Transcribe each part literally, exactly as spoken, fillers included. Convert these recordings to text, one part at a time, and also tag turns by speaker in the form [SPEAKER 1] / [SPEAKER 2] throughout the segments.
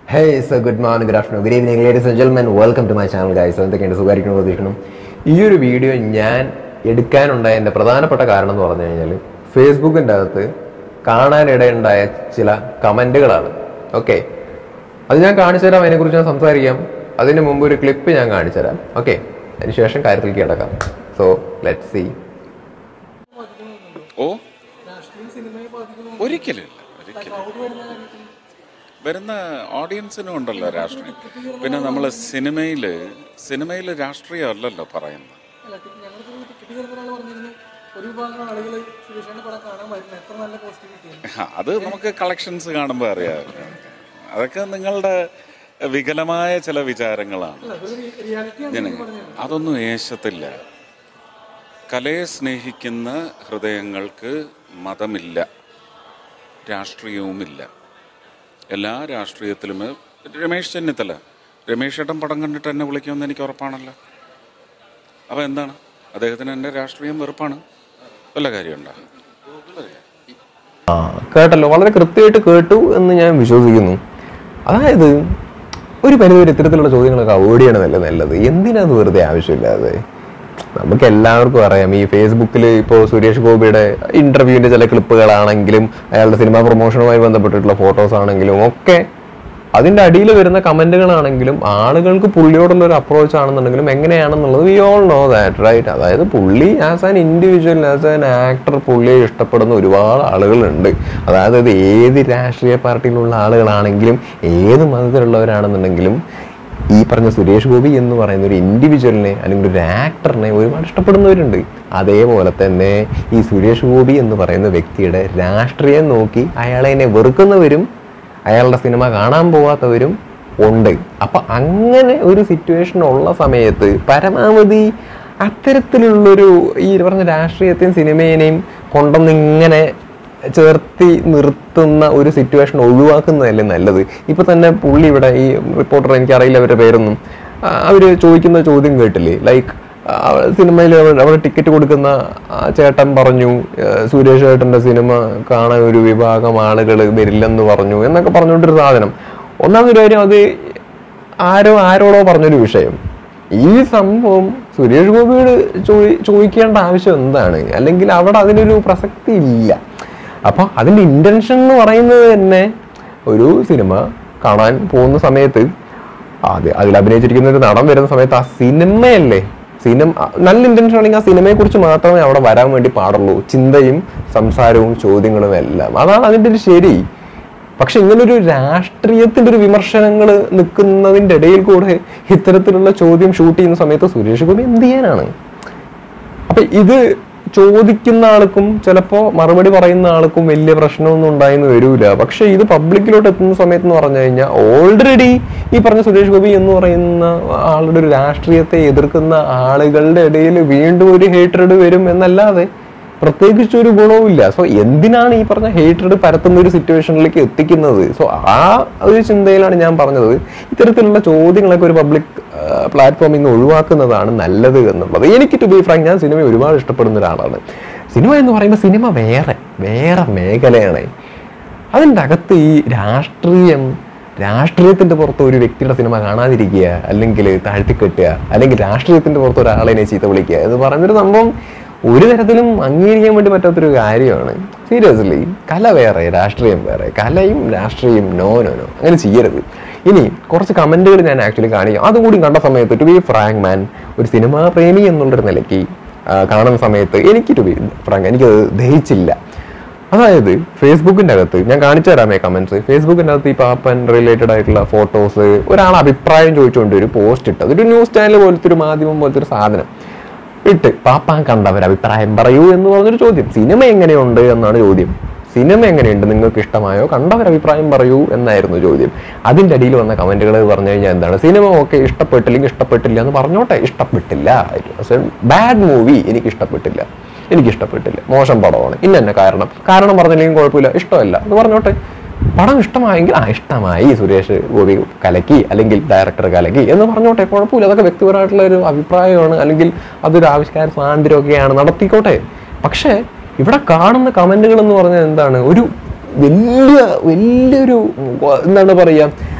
[SPEAKER 1] Hey, so good morning, good afternoon, good evening, ladies and gentlemen. Welcome to my channel, guys. So, എന്തൊക്കെയുണ്ട് സുഖമായിരിക്കണം പ്രതീക്ഷിക്കണം. ഈ ഒരു video ഞാൻ എടുക്കാനുണ്ടായ എൻ്റെ പ്രധാനപ്പെട്ട കാരണം എന്ന് പറഞ്ഞു കഴിഞ്ഞാൽ ഫേസ്ബുക്കിൻ്റെ അകത്ത് കാണാനിടയുണ്ടായ ചില കമൻറ്റുകളാണ്. ഓക്കെ, അത് ഞാൻ കാണിച്ചു തരാം, അതിനെക്കുറിച്ച് ഞാൻ സംസാരിക്കാം. അതിന് മുമ്പ് ഒരു ക്ലിപ്പ് ഞാൻ കാണിച്ചു തരാം. ഓക്കെ, അതിനുശേഷം കാര്യത്തിലേക്ക് കിടക്കാം. So let's see.
[SPEAKER 2] ഓ ഒരിക്കലും വരുന്ന ഓഡിയൻസിനും ഉണ്ടല്ലോ രാഷ്ട്രീയം. പിന്നെ നമ്മൾ സിനിമയിൽ സിനിമയിൽ രാഷ്ട്രീയം അല്ലല്ലോ പറയുന്നത്. അത് നമുക്ക് കളക്ഷൻസ് കാണുമ്പോൾ അറിയാം. അതൊക്കെ നിങ്ങളുടെ വികലമായ ചില വിചാരങ്ങളാണ്. അതൊന്നും ഏശത്തില്ല. കലയെ സ്നേഹിക്കുന്ന ഹൃദയങ്ങൾക്ക് മതമില്ല, രാഷ്ട്രീയവുമില്ല. എല്ലാ രാഷ്ട്രീയത്തിലും രമേശ് ചെന്നിത്തല രമേശ് ചേട്ടൻ പടം കണ്ടിട്ട് എന്നെ വിളിക്കുമെന്ന് എനിക്ക് ഉറപ്പാണല്ലോ. അപ്പം എന്താണ്, അദ്ദേഹത്തിന് എൻ്റെ രാഷ്ട്രീയം വെറുപ്പാണ്. വല്ല കാര്യമുണ്ടോ?
[SPEAKER 1] ആ കേട്ടല്ലോ, വളരെ കൃത്യമായിട്ട് കേട്ടു എന്ന് ഞാൻ വിശ്വസിക്കുന്നു. അതായത് ഒരു പരിധിവരെ ഇത്തരത്തിലുള്ള ചോദ്യങ്ങളൊക്കെ അവോയ്ഡ് ചെയ്യണമല്ലേ നല്ലത്. എന്തിനത് വെറുതെ ആവശ്യമില്ലാതെ? നമുക്ക് എല്ലാവർക്കും അറിയാം, ഈ ഫേസ്ബുക്കിൽ ഇപ്പോൾ സുരേഷ് ഗോപിയുടെ ഇന്റർവ്യൂവിന്റെ ചില ക്ലിപ്പുകളാണെങ്കിലും അയാളുടെ സിനിമാ പ്രൊമോഷനുമായി ബന്ധപ്പെട്ടിട്ടുള്ള ഫോട്ടോസ് ആണെങ്കിലും ഒക്കെ അതിന്റെ അടിയിൽ വരുന്ന കമന്റുകളാണെങ്കിലും ആളുകൾക്ക് പുള്ളിയോടുള്ള ഒരു അപ്രോച്ച് ആണെന്നുണ്ടെങ്കിലും എങ്ങനെയാണെന്നുള്ളത് we all know that, right? അതായത് പുള്ളി as an individual, as an actor പുള്ളിയെ ഇഷ്ടപ്പെടുന്ന ഒരുപാട് ആളുകളുണ്ട്. അതായത് അത് ഏത് രാഷ്ട്രീയ പാർട്ടിയിലുള്ള ആളുകളാണെങ്കിലും ഏത് മതത്തിലുള്ളവരാണെന്നുണ്ടെങ്കിലും ഈ പറഞ്ഞ സുരേഷ് ഗോപി എന്ന് പറയുന്ന ഒരു ഇൻഡിവിജ്വലിനെ അല്ലെങ്കിൽ ഒരു ആക്ടറിനെ ഒരുപാട് ഇഷ്ടപ്പെടുന്നവരുണ്ട്. അതേപോലെ തന്നെ ഈ സുരേഷ് ഗോപി എന്ന് പറയുന്ന വ്യക്തിയുടെ രാഷ്ട്രീയം നോക്കി അയാളെ വെറുക്കുന്നവരും അയാളുടെ സിനിമ കാണാൻ പോവാത്തവരും ഉണ്ട്. അപ്പം അങ്ങനെ ഒരു സിറ്റുവേഷൻ ഉള്ള സമയത്ത് പരമാവധി അത്തരത്തിലുള്ളൊരു ഈ പറഞ്ഞ രാഷ്ട്രീയത്തെയും സിനിമേനെയും കൊണ്ടൊന്ന് ഇങ്ങനെ ചേർത്തി നിർത്തുന്ന ഒരു സിറ്റുവേഷൻ ഒഴിവാക്കുന്നതല്ലേ നല്ലത്. ഇപ്പൊ തന്നെ പുള്ളി ഇവിടെ ഈ റിപ്പോർട്ടർ, എനിക്കറിയില്ല അവരുടെ പേരൊന്നും, അവര് ചോദിക്കുന്ന ചോദ്യം കേട്ടില്ലേ, ലൈക്ക് സിനിമയിൽ അവിടെ ടിക്കറ്റ് കൊടുക്കുന്ന ചേട്ടൻ പറഞ്ഞു സുരേഷ് ചേട്ടന്റെ സിനിമ കാണാൻ ഒരു വിഭാഗം ആളുകൾ വരില്ലെന്ന് പറഞ്ഞു എന്നൊക്കെ പറഞ്ഞുകൊണ്ടൊരു സാധനം. ഒന്നാമതൊരു കാര്യം, അത് ആരോ ആരോടോ പറഞ്ഞൊരു വിഷയം. ഈ സംഭവം സുരേഷ് ഗോപിയോട് ചോദി ചോദിക്കേണ്ട ആവശ്യം എന്താണ്? അല്ലെങ്കിൽ അവിടെ അതിനൊരു പ്രസക്തി ഇല്ല. അപ്പൊ അതിന്റെ ഇന്റൻഷൻ എന്ന് പറയുന്നത് തന്നെ ഒരു സിനിമ കാണാൻ പോകുന്ന സമയത്ത് അത് അതിൽ അഭിനയിച്ചിരിക്കുന്ന ഒരു നടൻ വരുന്ന സമയത്ത് ആ സിനിമയല്ലേ, സിനിമ നല്ല ഇന്റൻഷൻ ആണെങ്കിൽ ആ സിനിമയെ കുറിച്ച് മാത്രമേ അവിടെ വരാൻ വേണ്ടി പാടുള്ളൂ. ചിന്തയും സംസാരവും ചോദ്യങ്ങളും എല്ലാം അതാണ് അതിൻ്റെ ഒരു ശരി. പക്ഷെ ഇങ്ങനൊരു രാഷ്ട്രീയത്തിന്റെ ഒരു വിമർശനങ്ങൾ നിൽക്കുന്നതിൻ്റെ ഇടയിൽ കൂടെ ഇത്തരത്തിലുള്ള ചോദ്യം ഷൂട്ട് ചെയ്യുന്ന സമയത്ത് സുരേഷ് ഗോപി എന്ത് ചെയ്യാനാണ്? അപ്പൊ ഇത് ചോദിക്കുന്ന ആൾക്കും ചിലപ്പോൾ മറുപടി പറയുന്ന ആൾക്കും വലിയ പ്രശ്നമൊന്നും ഉണ്ടായെന്ന് വരൂല. പക്ഷെ ഇത് പബ്ലിക്കിലോട്ട് എത്തുന്ന സമയത്ത് എന്ന് പറഞ്ഞു കഴിഞ്ഞാൽ ഓൾറെഡി ഈ പറഞ്ഞ സുരേഷ് ഗോപി എന്ന് പറയുന്ന ആളുടെ ഒരു രാഷ്ട്രീയത്തെ എതിർക്കുന്ന ആളുകളുടെ ഇടയിൽ വീണ്ടും ഒരു ഹേറ്റ്രഡ് വരും എന്നല്ലാതെ പ്രത്യേകിച്ച് ഒരു ഗുണവുമില്ല. സോ എന്തിനാണ് ഈ പറഞ്ഞ ഹേറ്റ്രഡ് പരത്തുന്ന ഒരു സിറ്റുവേഷനിലേക്ക് എത്തിക്കുന്നത്? സോ ആ ഒരു ചിന്തയിലാണ് ഞാൻ പറഞ്ഞത് ഇത്തരത്തിലുള്ള ചോദ്യങ്ങളൊക്കെ ഒരു പബ്ലിക് പ്ലാറ്റ്ഫോമിൽ നിന്ന് ഒഴിവാക്കുന്നതാണ് നല്ലത് എന്നുള്ളത്. എനിക്ക് ടു ബി ഫ്രാങ്ക്, ഞാൻ സിനിമ ഒരുപാട് ഇഷ്ടപ്പെടുന്ന ഒരാളാണ്. സിനിമ എന്ന് പറയുമ്പോൾ സിനിമ വേറെ വേറെ മേഖലയാണ്. അതിൻ്റെ അകത്ത് ഈ രാഷ്ട്രീയം രാഷ്ട്രീയത്തിന്റെ പുറത്ത് ഒരു വ്യക്തിയുടെ സിനിമ കാണാതിരിക്കുക, അല്ലെങ്കിൽ താഴ്ത്തിക്കെട്ടുക, അല്ലെങ്കിൽ രാഷ്ട്രീയത്തിന്റെ പുറത്ത് ഒരാളെ ചീത്ത വിളിക്കുക എന്ന് പറയുന്നൊരു സംഭവം ഒരു തരത്തിലും അംഗീകരിക്കാൻ വേണ്ടി പറ്റാത്തൊരു കാര്യമാണ്. സീരിയസ്ലി, കല വേറെ രാഷ്ട്രീയം വേറെ. കലയും രാഷ്ട്രീയം നോ നോ നോ അങ്ങനെ ചെയ്യരുത്. ഇനി കുറച്ച് കമന്റുകൾ ഞാൻ ആക്ച്വലി കാണിക്കാം. അതുകൂടി കണ്ട സമയത്ത് ടു ബി ഫ്രാങ്ക് മാൻ, ഒരു സിനിമാ പ്രേമി എന്നുള്ളൊരു നിലയ്ക്ക് കാണുന്ന സമയത്ത് എനിക്ക് ടു ബി ഫ്രാങ്ക് എനിക്കത് ദഹിച്ചില്ല. അതായത് ഫേസ്ബുക്കിൻ്റെ അകത്ത് ഞാൻ കാണിച്ചു തരാമേ കമന്റ്സ്. ഫേസ്ബുക്കിൻ്റെ അകത്ത് ഈ പാപ്പൻ റിലേറ്റഡ് ആയിട്ടുള്ള ഫോട്ടോസ് ഒരാൾ അഭിപ്രായം ചോദിച്ചുകൊണ്ട് ഒരു പോസ്റ്റ് ഇട്ടത്, ഒരു ന്യൂസ് ചാനൽ പോലത്തെ ഒരു മാധ്യമം പോലത്തെ ഒരു സാധനം ഇട്ട് പാപ്പാൻ കണ്ടവർ അഭിപ്രായം പറയൂ എന്ന് പറഞ്ഞൊരു ചോദ്യം. സിനിമ എങ്ങനെയുണ്ട് എന്നാണ് ചോദ്യം. സിനിമ എങ്ങനെയുണ്ട്, നിങ്ങൾക്ക് ഇഷ്ടമായോ, കണ്ടവർ അഭിപ്രായം പറയൂ എന്നായിരുന്നു ചോദ്യം. അതിൻ്റെ അടിയിൽ വന്ന കമന്റുകൾ പറഞ്ഞു കഴിഞ്ഞാൽ എന്താണ്, സിനിമ ഓക്കെ ഇഷ്ടപ്പെട്ടില്ലെങ്കിൽ ഇഷ്ടപ്പെട്ടില്ല എന്ന് പറഞ്ഞോട്ടെ, ഇഷ്ടപ്പെട്ടില്ല, ബാഡ് മൂവി, എനിക്ക് ഇഷ്ടപ്പെട്ടില്ല, എനിക്ക് ഇഷ്ടപ്പെട്ടില്ല, മോശം പടമാണ്, ഇന്ന തന്നെ കാരണം കാരണം പറഞ്ഞില്ലെങ്കിൽ കുഴപ്പമില്ല, ഇഷ്ടമല്ല എന്ന് പറഞ്ഞോട്ടെ. പടം ഇഷ്ടമായെങ്കിൽ ആ ഇഷ്ടമായി, സുരേഷ് ഗോപി കലക്കി അല്ലെങ്കിൽ ഡയറക്ടർ കലക്കി എന്ന് പറഞ്ഞോട്ടെ, കുഴപ്പമില്ല. അതൊക്കെ വ്യക്തിപരമായിട്ടുള്ള ഒരു അഭിപ്രായമാണ്, അല്ലെങ്കിൽ അതൊരു ആവിഷ്കാര സ്വാതന്ത്ര്യമൊക്കെയാണ്, നടത്തിക്കോട്ടെ. പക്ഷേ ഇവിടെ കാണുന്ന കമന്റുകൾ എന്ന് പറഞ്ഞാൽ എന്താണ്, ഒരു വലിയ വലിയൊരു എന്താണ് പറയുക,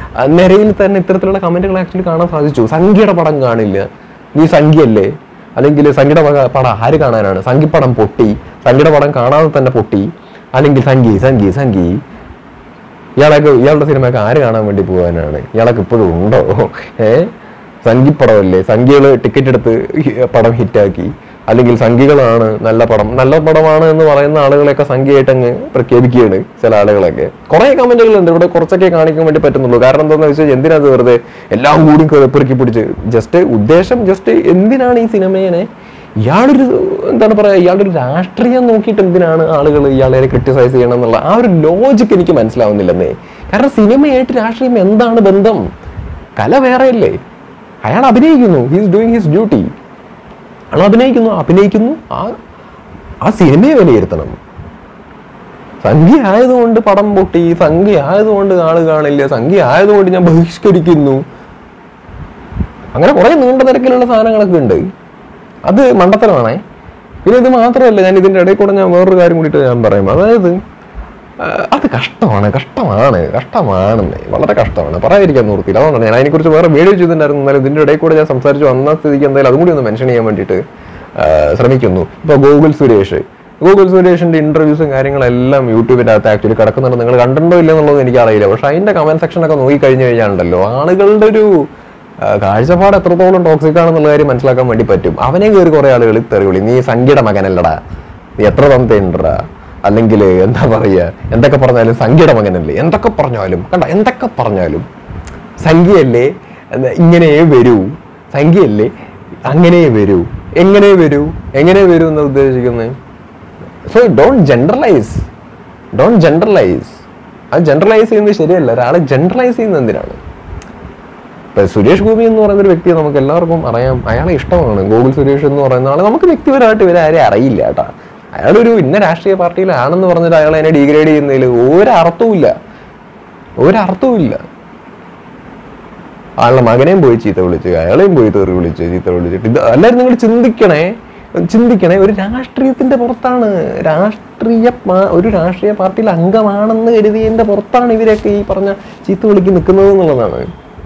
[SPEAKER 1] നിരയിൽ തന്നെ ഇത്തരത്തിലുള്ള കമന്റുകൾ ആക്ച്വലി കാണാൻ സാധിച്ചു. സംഖ്യയുടെ പടം കാണില്ല, നീ സംഖ്യയല്ലേ, അല്ലെങ്കിൽ സംഖ്യയുടെ പടം ആര് കാണാനാണ്, സംഖ്യപ്പടം പൊട്ടി, സംഖ്യയുടെ പടം കാണാതെ തന്നെ പൊട്ടി, അല്ലെങ്കിൽ സംഖ്യ സംഖ്യ സംഖ്യ ഇയാളൊക്കെ ഇയാളുടെ സിനിമയൊക്കെ ആര് കാണാൻ വേണ്ടി പോകാനാണ്, ഇയാളൊക്കെ ഇപ്പോഴും ഉണ്ടോ? ഏഹ് സംഖ്യപ്പടമല്ലേ, സംഖ്യകള് ടിക്കറ്റ് എടുത്ത് പടം ഹിറ്റാക്കി, അല്ലെങ്കിൽ സംഖ്യകളാണ് നല്ല പടം, നല്ല പടമാണ് എന്ന് പറയുന്ന ആളുകളെയൊക്കെ സംഖ്യയായിട്ട് അങ്ങ് പ്രഖ്യാപിക്കുകയാണ് ചില ആളുകളൊക്കെ. കുറെ കമന്റുകളുണ്ട് ഇവിടെ, കുറച്ചൊക്കെ കാണിക്കാൻ വേണ്ടി പറ്റുന്നുള്ളൂ. കാരണം എന്താണെന്ന് വെച്ചാൽ എന്തിനാത് വെറുതെ എല്ലാം കൂടി പെറുക്കി പിടിച്ച് ജസ്റ്റ് ഉദ്ദേശം ജസ്റ്റ് എന്തിനാണ് ഈ സിനിമയെ ഇയാളൊരു എന്താണ് പറയാ ഇയാളൊരു രാഷ്ട്രീയം നോക്കിയിട്ട് എന്തിനാണ് ആളുകൾ ഇയാളെ ക്രിട്ടിസൈസ് ചെയ്യണം എന്നുള്ള ആ ഒരു ലോജിക്ക് എനിക്ക് മനസ്സിലാവുന്നില്ലെന്നേ. കാരണം സിനിമയായിട്ട് രാഷ്ട്രീയം എന്താണ് ബന്ധം? കല വേറെയല്ലേ. അയാൾ അഭിനയിക്കുന്നു, ഹീസ് ഡൂയിങ് ഹിസ് ഡ്യൂട്ടി. അയാൾ അഭിനയിക്കുന്നു അഭിനയിക്കുന്നു ആ ആ സിനിമയെ വിലയിരുത്തണം. സംഖ്യ ആയതുകൊണ്ട് പടം പൊട്ടി, സംഖ്യ ആയതുകൊണ്ട് ആള് കാണില്ല, സംഖ്യ ആയതുകൊണ്ട് ഞാൻ ബഹിഷ്കരിക്കുന്നു, അങ്ങനെ കുറെ നീണ്ട നിരക്കിലുള്ള സാധനങ്ങളൊക്കെ ഉണ്ട്. അത് മണ്ടത്തരമാണേ. പിന്നെ ഇത് മാത്രമല്ല, ഞാൻ ഇതിൻ്റെ ഇടയിൽ കൂടെ ഞാൻ വേറൊരു കാര്യം കൂടിയിട്ട് ഞാൻ പറയും. അതായത് അത് കഷ്ടമാണ് കഷ്ടമാണ് കഷ്ടമാണെന്നേ, വളരെ കഷ്ടമാണ്, പറയാതിരിക്കാൻ നിർത്തിയില്ല. അതുകൊണ്ടാണ് ഞാൻ അതിനെക്കുറിച്ച് വേറെ വീഡിയോ ചെയ്തിട്ടുണ്ടായിരുന്നു. എന്നാലും ഇതിൻ്റെ ഇടയിൽ കൂടെ ഞാൻ സംസാരിച്ചു വന്ന സ്ഥിതിക്ക് എന്തായാലും അതും കൂടി ഒന്ന് മെൻഷൻ ചെയ്യാൻ വേണ്ടിയിട്ട് ശ്രമിക്കുന്നു. ഇപ്പോൾ ഗോകുൽ സുരേഷ് ഗോകുൽ സുരേഷിന്റെ ഇന്റർവ്യൂസും കാര്യങ്ങളെല്ലാം യൂട്യൂബിൻ്റെ അകത്ത് ആക്ച്വലി കിടക്കുന്നുണ്ട്. നിങ്ങൾ കണ്ടിട്ടുണ്ടോ ഇല്ലെന്നുള്ളത് എനിക്കറിയില്ല. പക്ഷെ അതിന്റെ കമന്റ് സെക്ഷനൊക്കെ നോക്കി കഴിഞ്ഞു കഴിഞ്ഞാലുണ്ടല്ലോ ആളുകളുടെ ഒരു കാഴ്ചപ്പാട് എത്രത്തോളം ടോക്സിക് ആണെന്നുള്ള കാര്യം മനസ്സിലാക്കാൻ വേണ്ടി പറ്റും. അവനെ കയറി കുറെ ആളുകൾ തെറിവിളി, നീ സംഖ്യയുടെ മകനല്ലടാ, നീ എത്ര തന്തേണ്ടടാ, അല്ലെങ്കിൽ എന്താ പറയുക, എന്തൊക്കെ പറഞ്ഞാലും സംഖ്യയുടെ മകനല്ലേ, എന്തൊക്കെ പറഞ്ഞാലും കണ്ട എന്തൊക്കെ പറഞ്ഞാലും സംഖ്യയല്ലേ, ഇങ്ങനെ വരൂ, സംഖ്യയല്ലേ അങ്ങനെ വരൂ, എങ്ങനെ വരൂ എങ്ങനെ വരൂ എന്ന് ഉദ്ദേശിക്കുന്നത്. So don't generalise don't generalise അത് ജനറലൈസ് ചെയ്യുന്നത് ശരിയല്ല. ഒരാളെ ജനറലൈസ് ചെയ്യുന്നത് എന്തിനാണ്? ഇപ്പൊ സുരേഷ് ഗോപി എന്ന് പറയുന്ന ഒരു വ്യക്തിയെ നമുക്ക് എല്ലാവർക്കും അറിയാം, അയാളെ ഇഷ്ടമാണ്. ഗോകുൽ സുരേഷ് എന്ന് പറയുന്ന ആളെ നമുക്ക് വ്യക്തിപരമായിട്ട് ഇവരെ ആരെയും അറിയില്ല കേട്ടാ. അയാളൊരു ഇന്ന രാഷ്ട്രീയ പാർട്ടിയിലാണെന്ന് പറഞ്ഞിട്ട് അയാളെ എന്നെ ഡീഗ്രേഡ് ചെയ്യുന്നതിൽ ഒരർത്ഥവും ഇല്ല ഒരർത്ഥവും ഇല്ല ആളുടെ മകനെയും പോയി ചീത്ത വിളിച്ച്, അയാളെയും പോയി തെറി വിളിച്ച് ചീത്ത വിളിച്ചിട്ട് ഇത് എല്ലാവരും നിങ്ങൾ ചിന്തിക്കണേ ചിന്തിക്കണേ ഒരു രാഷ്ട്രീയത്തിന്റെ പുറത്താണ്, രാഷ്ട്രീയ ഒരു രാഷ്ട്രീയ പാർട്ടിയിൽ അംഗമാണെന്ന് കരുതിയതിന്റെ പുറത്താണ് ഇവരൊക്കെ ഈ പറഞ്ഞ ചീത്ത വിളിക്ക് നിൽക്കുന്നത് എന്നുള്ളതാണ്.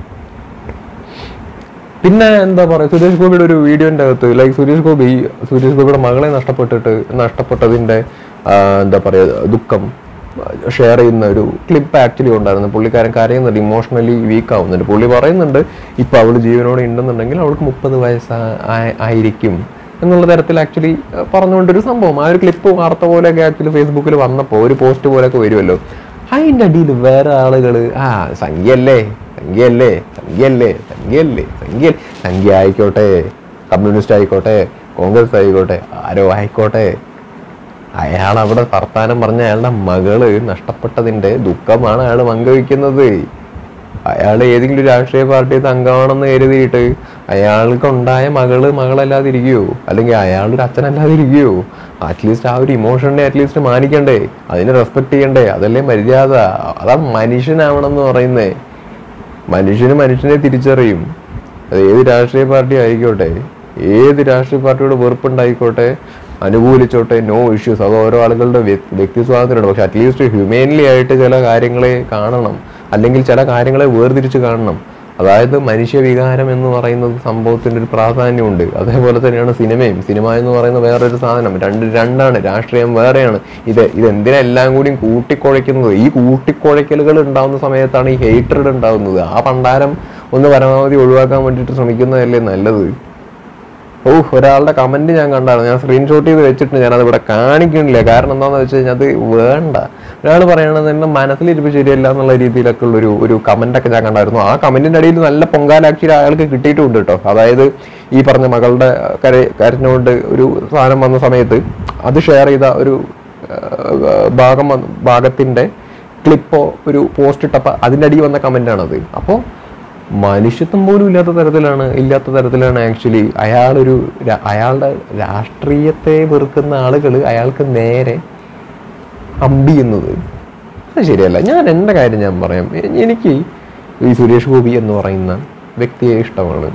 [SPEAKER 1] പിന്നെ എന്താ പറയുക, സുരേഷ് ഗോപിയുടെ ഒരു വീഡിയോന്റെ അകത്ത് ലൈക്ക് സുരേഷ് ഗോപി സുരേഷ് ഗോപിയുടെ മകളെ നഷ്ടപ്പെട്ടിട്ട് നഷ്ടപ്പെട്ടതിന്റെ എന്താ പറയുക ദുഃഖം ഷെയർ ചെയ്യുന്ന ഒരു ക്ലിപ്പ് ആക്ച്വലി ഉണ്ടായിരുന്നു. പുള്ളിക്കാരൻ കരയുന്നുണ്ട്, ഇമോഷണലി വീക്ക് ആവുന്നുണ്ട്. പുള്ളി പറയുന്നുണ്ട് ഇപ്പൊ അവള് ജീവനോടെ ഉണ്ടെന്നുണ്ടെങ്കിൽ അവൾക്ക് മുപ്പത് വയസ്സ് ആയിരിക്കും എന്നുള്ള തരത്തിൽ ആക്ച്വലി പറഞ്ഞുകൊണ്ടൊരു സംഭവം. ആ ഒരു ക്ലിപ്പ് വാർത്ത പോലെയൊക്കെ ആക്ച്വലി ഫേസ്ബുക്കിൽ വന്നപ്പോൾ ഒരു പോസ്റ്റ് പോലെയൊക്കെ വരുമല്ലോ. അതിൻ്റെ അടിയിൽ വേറെ ആളുകൾ ആ സംഖ്യയല്ലേ സംഖ്യയല്ലേ സംഖ്യയല്ലേ സംഖ്യയല്ലേ സംഖ്യ സംഖ്യ ആയിക്കോട്ടെ, കമ്മ്യൂണിസ്റ്റ് ആയിക്കോട്ടെ, കോൺഗ്രസ് ആയിക്കോട്ടെ, ആരോ ആയിക്കോട്ടെ, അയാൾ അവിടെ വർത്താനം പറഞ്ഞ അയാളുടെ മകള് നഷ്ടപ്പെട്ടതിന്റെ ദുഃഖമാണ് അയാൾ പങ്കുവയ്ക്കുന്നത്. അയാൾ ഏതെങ്കിലും രാഷ്ട്രീയ പാർട്ടിയുടെ അംഗമാണെന്ന് കരുതിയിട്ട് അയാൾക്കുണ്ടായ മകള് മകളല്ലാതിരിക്കുവോ, അല്ലെങ്കിൽ അയാളൊരു അച്ഛനല്ലാതിരിക്കുവോ? അറ്റ്ലീസ്റ്റ് ആ ഒരു ഇമോഷനെ അറ്റ്ലീസ്റ്റ് മാനിക്കണ്ടേ, അതിനെ റെസ്പെക്ട് ചെയ്യണ്ടേ? അതല്ലേ മര്യാദ. അതാ മനുഷ്യനാവണം എന്ന് പറയുന്നേ. മനുഷ്യന് മനുഷ്യനെ തിരിച്ചറിയും. അത് ഏത് രാഷ്ട്രീയ പാർട്ടി ആയിക്കോട്ടെ, ഏത് രാഷ്ട്രീയ പാർട്ടിയോട് വെറുപ്പുണ്ടായിക്കോട്ടെ, അനുകൂലിച്ചോട്ടെ, നോ ഇഷ്യൂസ്. അത് ഓരോ ആളുകളുടെ വ്യക്തി സ്വാതന്ത്ര്യമാണ്. പക്ഷെ അറ്റ്ലീസ്റ്റ് ഹ്യൂമൻലി ആയിട്ട് ചില കാര്യങ്ങളെ കാണണം, അല്ലെങ്കിൽ ചില കാര്യങ്ങളെ വേർതിരിച്ച് കാണണം. അതായത് മനുഷ്യ വികാരം എന്ന് പറയുന്നത് സംഭവത്തിൻ്റെ ഒരു പ്രാധാന്യമുണ്ട്. അതേപോലെ തന്നെയാണ് സിനിമയും. സിനിമ എന്ന് പറയുന്ന വേറൊരു സാധനം, രണ്ട് രണ്ടാണ്. രാഷ്ട്രീയം വേറെയാണ്. ഇത് ഇതെന്തിനാ എല്ലാം കൂടിയും കൂട്ടിക്കുഴയ്ക്കുന്നത്? ഈ കൂട്ടിക്കുഴയ്ക്കലുകൾ ഉണ്ടാകുന്ന സമയത്താണ് ഈ ഹേറ്റഡ് ഉണ്ടാകുന്നത്. ആ പണ്ടാരം ഒന്ന് പരമാവധി ഒഴിവാക്കാൻ വേണ്ടിയിട്ട് ശ്രമിക്കുന്നതല്ലേ നല്ലത്. ഓ ഒരാളുടെ കമന്റ് ഞാൻ കണ്ടായിരുന്നു, ഞാൻ സ്ക്രീൻഷോട്ട് ചെയ്ത് വെച്ചിട്ട് ഞാനത് ഇവിടെ കാണിക്കണില്ല. കാരണം എന്താണെന്ന് വെച്ച് കഴിഞ്ഞാൽ അത് വേണ്ട. ഒരാൾ പറയണത് എൻ്റെ മനസ്സിലിരിപ്പ് ശരിയല്ല എന്നുള്ള രീതിയിലൊക്കെ ഉള്ളൊരു ഒരു കമന്റൊക്കെ ഞാൻ കണ്ടായിരുന്നു. ആ കമന്റിന്റെ അടിയിൽ നല്ല പൊങ്കാല ആക്ച്വലി അയാൾക്ക് കിട്ടിയിട്ടുണ്ട് കേട്ടോ. അതായത് ഈ പറഞ്ഞ മകളുടെ കര കരഞ്ഞുകൊണ്ട് ഒരു സാധനം വന്ന സമയത്ത് അത് ഷെയർ ചെയ്ത ഒരു ഭാഗം ഭാഗത്തിന്റെ ക്ലിപ്പോ ഒരു പോസ്റ്റ് ഇട്ടപ്പോൾ അതിൻ്റെ അടിയിൽ വന്ന കമന്റാണത്. അപ്പോൾ മനുഷ്യത്വം പോലും ഇല്ലാത്ത തരത്തിലാണ് ഇല്ലാത്ത തരത്തിലാണ് ആക്ച്വലി അയാളൊരു അയാളുടെ രാഷ്ട്രീയത്തെ വെറുക്കുന്ന ആളുകൾ അയാൾക്ക് നേരെ അമ്പിയുന്നത്. അത് ശരിയല്ല. ഞാൻ എൻ്റെ കാര്യം ഞാൻ പറയാം. എനിക്ക് ഈ സുരേഷ് ഗോപി എന്ന് പറയുന്ന വ്യക്തിയെ ഇഷ്ടമാണ്,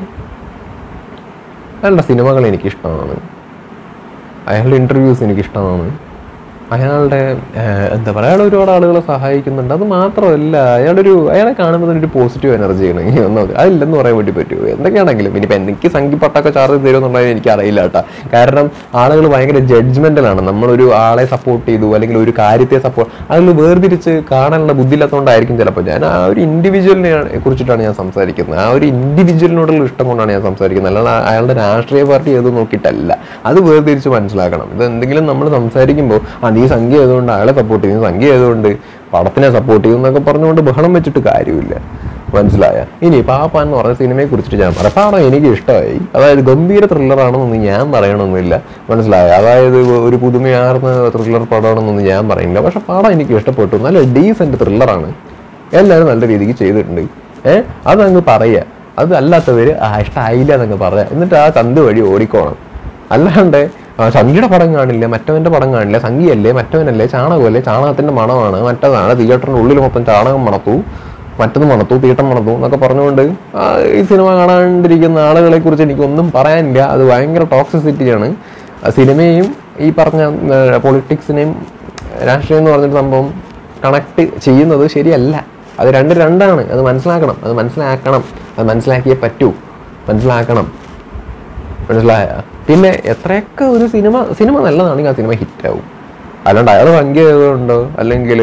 [SPEAKER 1] അയാളുടെ സിനിമകൾ എനിക്കിഷ്ടമാണ്, അയാളുടെ ഇൻ്റർവ്യൂസ് എനിക്കിഷ്ടമാണ്. അയാളുടെ എന്താ പറയുക, അയാൾ ഒരുപാട് ആളുകളെ സഹായിക്കുന്നുണ്ട്. അത് മാത്രമല്ല, അയാളൊരു അയാളെ കാണുമ്പോൾ തന്നെ ഒരു പോസിറ്റീവ് എനർജിയാണ്. ഇനി ഒന്നും അതില്ലെന്ന് പറയാൻ വേണ്ടി പറ്റുമോ? എന്തൊക്കെയാണെങ്കിലും ഇനിയിപ്പോൾ എനിക്ക് സംഖ്യപ്പട്ടൊക്കെ ചാർജ് തരുമെന്നുള്ളത് എനിക്ക് അറിയില്ല കേട്ടോ. കാരണം ആളുകൾ ഭയങ്കര ജഡ്ജ്മെൻ്റലാണ്. നമ്മളൊരു ആളെ സപ്പോർട്ട് ചെയ്തു അല്ലെങ്കിൽ ഒരു കാര്യത്തെ സപ്പോർട്ട് അതിൽ വേർതിരിച്ച് കാണാനുള്ള ബുദ്ധിയില്ലാത്തതുകൊണ്ടായിരിക്കും ചിലപ്പോൾ. ഞാൻ ആ ഒരു ഇൻഡിവിജ്വലിനെ കുറിച്ചിട്ടാണ് ഞാൻ സംസാരിക്കുന്നത്. ആ ഒരു ഇൻഡിവിജ്വലിനോടുള്ള ഇഷ്ടം കൊണ്ടാണ് ഞാൻ സംസാരിക്കുന്നത്. അല്ലാതെ അയാളുടെ രാഷ്ട്രീയ പാർട്ടി ഏത് നോക്കിയിട്ടല്ല. അത് വേർതിരിച്ച് മനസ്സിലാക്കണം. ഇത് എന്തെങ്കിലും നമ്മൾ സംസാരിക്കുമ്പോൾ ആ നീ സംഖ്യ ആയതുകൊണ്ട് അയാളെ സപ്പോർട്ട് ചെയ്യുന്നു, സംഖ്യ ആയതുകൊണ്ട് പടത്തിനെ സപ്പോർട്ട് ചെയ്യും എന്നൊക്കെ പറഞ്ഞുകൊണ്ട് ബഹളം വെച്ചിട്ട് കാര്യമില്ല. മനസ്സിലായ? ഇനി പാപ്പാൻ എന്ന് പറഞ്ഞ സിനിമയെ കുറിച്ചിട്ട് ഞാൻ പറയാം. പടം എനിക്ക് ഇഷ്ടമായി. അതായത് ഗംഭീര ത്രില്ലറാണെന്നൊന്നും ഞാൻ പറയണമെന്നില്ല. മനസ്സിലായ? അതായത് ഒരു പുതുമയാർന്ന ത്രില്ലർ പടമാണെന്നൊന്നും ഞാൻ പറയുന്നില്ല. പക്ഷെ പടം എനിക്ക് ഇഷ്ടപ്പെട്ടു. നല്ല ഡീസൻറ്റ് ത്രില്ലറാണ്. എല്ലാവരും നല്ല രീതിക്ക് ചെയ്തിട്ടുണ്ട്. ഏഹ് അതങ്ങ് പറയുക. അത് അല്ലാത്തവർ ആ ഇഷ്ടമായില്ല എന്നങ്ങ് പറയാം. എന്നിട്ട് ആ ചന്ത് വഴി ഓടിക്കോണം. അല്ലാണ്ട് സംഖ്യയുടെ പടം കാണില്ല, മറ്റവൻ്റെ പടം കാണില്ല, സംഖ്യയല്ലേ, മറ്റവനല്ലേ, ചാണകമല്ലേ, ചാണകത്തിൻ്റെ മണമാണ്, മറ്റതാണ് തിയേറ്ററിൻ്റെ ഉള്ളിൽ മൊത്തം ചാണകം മണത്തു, മറ്റത് മണത്തു, തീട്ടം മണത്തു എന്നൊക്കെ പറഞ്ഞുകൊണ്ട് ഈ സിനിമ കാണാണ്ടിരിക്കുന്ന ആളുകളെ കുറിച്ച് എനിക്കൊന്നും പറയാനില്ല. അത് ഭയങ്കര ടോക്സിസിറ്റിയാണ്. സിനിമയും ഈ പറഞ്ഞ പൊളിറ്റിക്സിനെയും രാഷ്ട്രീയം എന്ന് പറഞ്ഞൊരു സംഭവം കണക്ട് ചെയ്യുന്നത് ശരിയല്ല. അത് രണ്ട് രണ്ടാണ്. അത് മനസ്സിലാക്കണം. അത് മനസ്സിലാക്കണം. അത് മനസ്സിലാക്കിയേ പറ്റൂ. മനസ്സിലാക്കണം. മനസ്സിലായ? പിന്നെ എത്രയൊക്കെ ഒരു സിനിമ സിനിമ നല്ലതാണെങ്കിൽ ആ സിനിമ ഹിറ്റാവും. അല്ലാണ്ട് അയാൾ സംഖ്യ ആയതുകൊണ്ടോ അല്ലെങ്കിൽ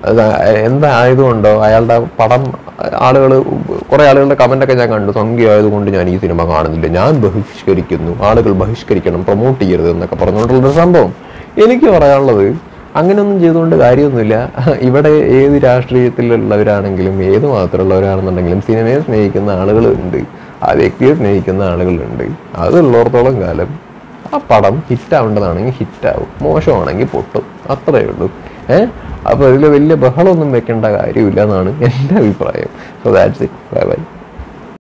[SPEAKER 1] എന്തായതുകൊണ്ടോ അയാളുടെ പടം ആളുകൾ കുറേ ആളുകളുടെ കമൻ്റൊക്കെ ഞാൻ കണ്ടു, സംഖ്യ ആയതുകൊണ്ട് ഞാൻ ഈ സിനിമ കാണുന്നില്ല, ഞാൻ ബഹിഷ്കരിക്കുന്നു, ആളുകൾ ബഹിഷ്കരിക്കണം, പ്രൊമോട്ട് ചെയ്യരുത് എന്നൊക്കെ പറഞ്ഞുകൊണ്ടുള്ളൊരു സംഭവം. എനിക്ക് പറയാനുള്ളത് അങ്ങനെയൊന്നും ചെയ്തുകൊണ്ട് കാര്യമൊന്നുമില്ല. ഇവിടെ ഏത് രാഷ്ട്രീയത്തിലുള്ളവരാണെങ്കിലും ഏത് മതത്തിലുള്ളവരാണെന്നുണ്ടെങ്കിലും സിനിമയെ സ്നേഹിക്കുന്ന ആളുകളുണ്ട്, ആ വ്യക്തിയെ സ്നേഹിക്കുന്ന ആളുകളുണ്ട്. അതുള്ളിടത്തോളം കാലം ആ പടം ഹിറ്റാവേണ്ടതാണെങ്കിൽ ഹിറ്റാവും, മോശമാണെങ്കിൽ പൊട്ടും. അത്രയേ ഉള്ളൂ. ഏഹ് അപ്പോൾ ഇതിൽ വലിയ ബഹളമൊന്നും വെക്കേണ്ട കാര്യമില്ല എന്നാണ് എൻ്റെ അഭിപ്രായം. So that's it. Bye by.